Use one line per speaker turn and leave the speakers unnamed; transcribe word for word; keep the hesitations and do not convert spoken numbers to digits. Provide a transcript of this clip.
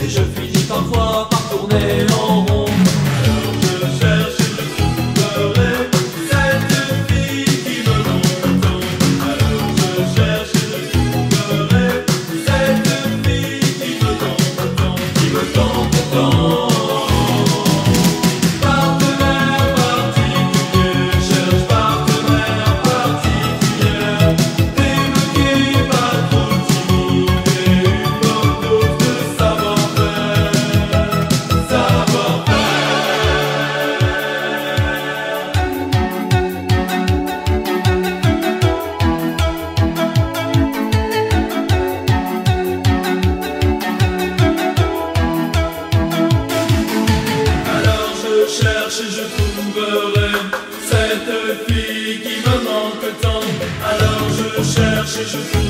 je finis parfois par tourner en rond. Alors je cherche et je trouverai cette fille qui me manque tant. Alors je cherche et je trouverai cette fille qui me tente tant, qui me tente tant. Partenaire particulier, cherche partenaire particulier. Débloqué, pas trop timide et une bonne dose de savoir-faire, savoir-faire. Alors je cherche et je trouverai cette fille qui me manque tant. Alors je cherche et je trouverai